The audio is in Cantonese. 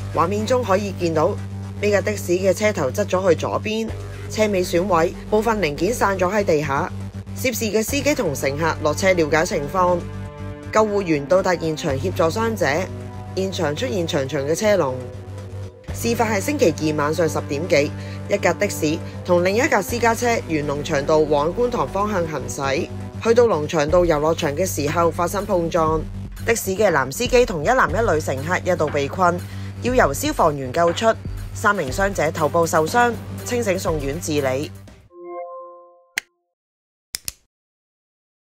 畫面中可以見到呢架的士嘅車頭側咗去左邊，車尾損毀，部分零件散咗喺地下。涉事嘅司機同乘客落車了解情況，救護員到達現場協助傷者。現場出現長長嘅車龍。事發係星期二晚上10點幾，一架的士同另一架私家車沿龍翔道往觀塘方向行駛，去到龍翔道遊樂場嘅時候發生碰撞。的士嘅男司機同一男一女乘客一度被困，要由消防員救出。3名傷者頭部受傷，清醒送院治理。